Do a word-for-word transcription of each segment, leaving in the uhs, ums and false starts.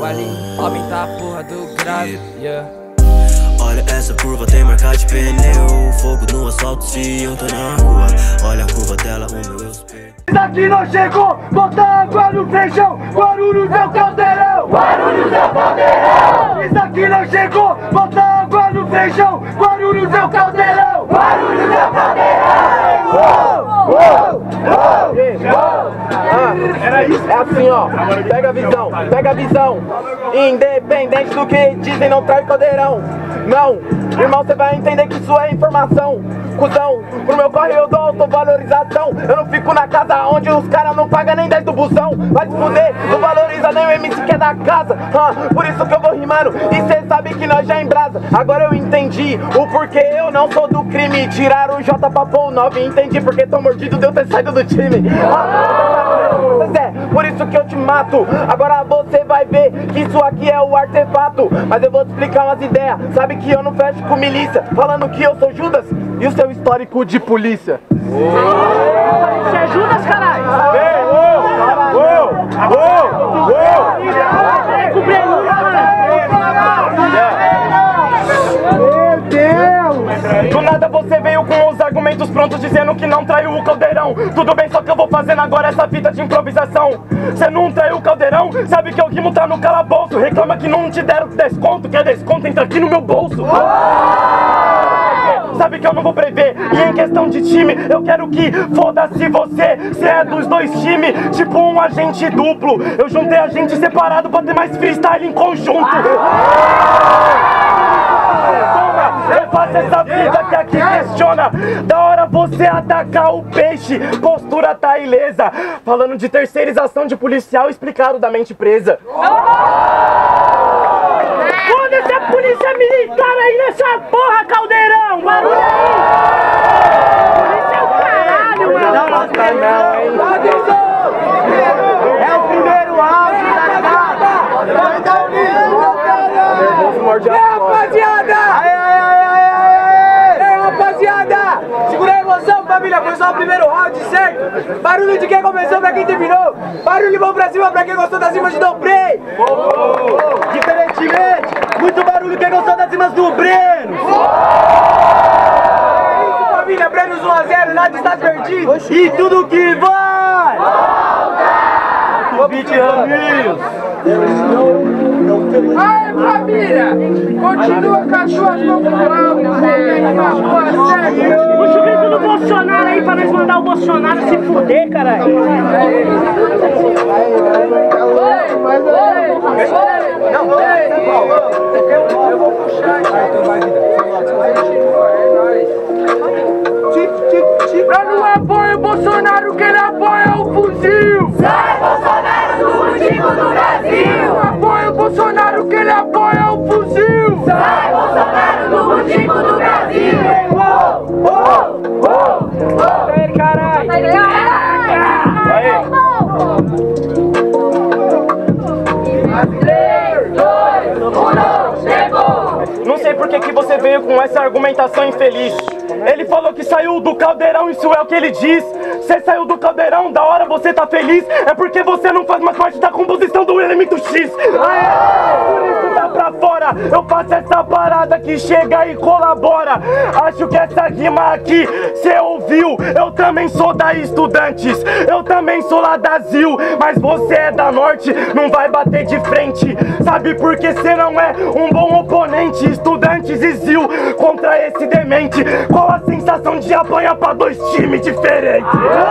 baile, aumenta a porra do grave, yeah. Olha essa curva, tem marca de pneu. Fogo no asfalto se eu tô na rua. Olha a curva dela, o meu espelho. Isso aqui não chegou, bota água no feijão. Guarulhos é o caldeirão, Guarulhos é o caldeirão. Isso aqui não chegou, bota água no feijão. Guarulhos é o caldeirão, Guarulhos é o caldeirão. Uou, uou, uou. É assim, ó, pega a visão, pega a visão. Independente do que dizem, não trai caldeirão. Não, irmão, você vai entender que isso é informação. Cusão, pro meu corre eu dou autovalorização. Eu não fico na casa onde os caras não pagam nem dez do busão. Vai se fuder, não valoriza nem o M C que é da casa. ah, Por isso que eu vou rimando, e cê sabe que nós já embrasa. Agora eu entendi o porquê eu não sou do crime. Tiraram o J pra pôr o nove, entendi porque tô mordido de eu ter saído do time. ah, é, Por isso que eu te mato. Agora você vai ver que isso aqui é o artefato. Mas eu vou te explicar umas ideias. Sabe que eu não fecho com milícia, falando que eu sou Judas. E o seu histórico de polícia? Você é Judas, caralho? Meu Deus! Do nada você veio com os argumentos prontos dizendo que não traiu o caldeirão. Tudo bem, só que eu vou fazendo agora essa fita de improvisação. Você não traiu o caldeirão? Sabe que o rimo tá no calabouço. Reclama que não te deram desconto. Quer desconto? Entra aqui no meu bolso. Sabe que eu não vou prever, e em questão de time, eu quero que foda-se você. Cê é dos dois times, tipo um agente duplo. Eu juntei a gente separado pra ter mais freestyle em conjunto. Eu faço essa vida que aqui questiona. Da hora você atacar o peixe, postura tá ilesa. Falando de terceirização de policial explicado da mente presa. Foda-se a polícia militar aí nessa porra, caldeirão! Barulho aí! Polícia é o caralho, mano! Não, não, não, hein? É o primeiro áudio, tá ligado? Vai dar o nível, caralho! É, rapaziada! Aê, aê, aê, aê, aê! É, rapaziada! Segura a emoção, família! Foi só o primeiro round, certo? Barulho de quem começou pra quem terminou! Barulho de mão pra cima pra quem gostou das rimas de Dom Prey! Diferentemente, muito barulho quem gostou das rimas do Breno! É isso, família! Brenos um a zero, nada está perdido! E tudo que vai! O beat Raminhos! Aê, família! Continua com as suas mãos pro alto, certo? Puxa o grito do Bolsonaro aí pra nós mandar o Bolsonaro se fuder, caralho! Não, eu vou puxar pra não apoia o Bolsonaro, que ele apoia o fuzil! Sai, Bolsonaro, do motivo do Brasil! Apoia o Bolsonaro, que ele apoia o fuzil! Sai, Bolsonaro, do motivo do Brasil! Uou, uou, uou, uou! Sai, caralho! três, dois, um, chegou! Não sei por que que você veio com essa argumentação infeliz. Ele falou que saiu do caldeirão, isso é o que ele diz. Você saiu do caldeirão, da hora você tá feliz. É porque você não faz mais parte da composição do elemento X. Aê, por isso tá pra fora. Eu faço essa parada que chega e colabora. Acho que essa rima aqui cê ouviu. Eu também sou da Estudantes, eu também sou lá da Zil. Mas você é da Norte, não vai bater de frente. Sabe por que cê não é um bom oponente? Estudantes e Zil contra esse demente. Qual a sensação de apanhar pra dois times diferentes?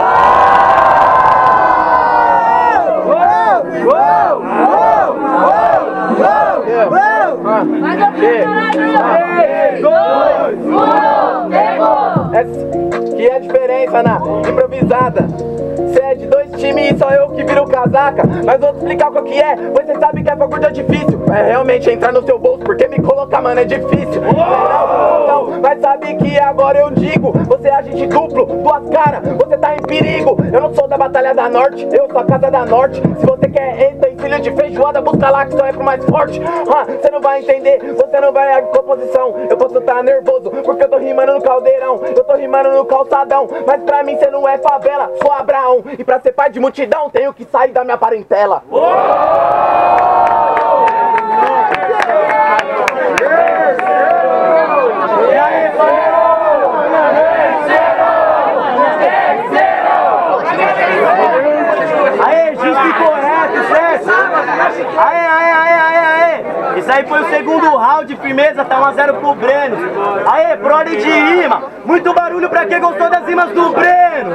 Que é a diferença na improvisada? Cê é de dois times e só eu que viro casaca. Mas vou te explicar qual que é. Você sabe que a faculdade é difícil. É realmente entrar no seu bolso, porque me colocar, mano, é difícil. Não, mas sabe que agora eu digo, você é agente duplo, duas caras, você tá em perigo. Eu não sou da Batalha da Norte, eu sou a Casa da Norte. Se você quer utensílio de feijoada, busca lá que só é pro mais forte. Você ah, não vai entender, você não vai a composição. Eu posso estar nervoso, porque eu tô rimando no caldeirão, eu tô rimando no calçadão. Mas pra mim cê não é favela, sou Abraão. E pra ser pai de multidão, tenho que sair da minha parentela. Uou! Esse aí foi o segundo round, firmeza, tá um a zero pro Breno. Aê, brother de rima, muito barulho pra quem gostou das rimas do Breno.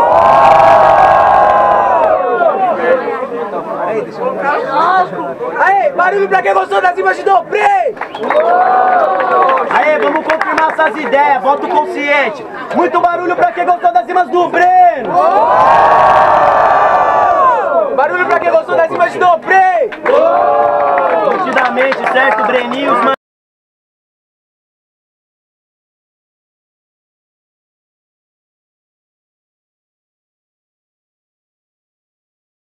Aê, barulho pra quem gostou das rimas de Dobrei. Aê, vamos confirmar essas ideias, voto consciente. Muito barulho pra quem gostou das rimas do Breno.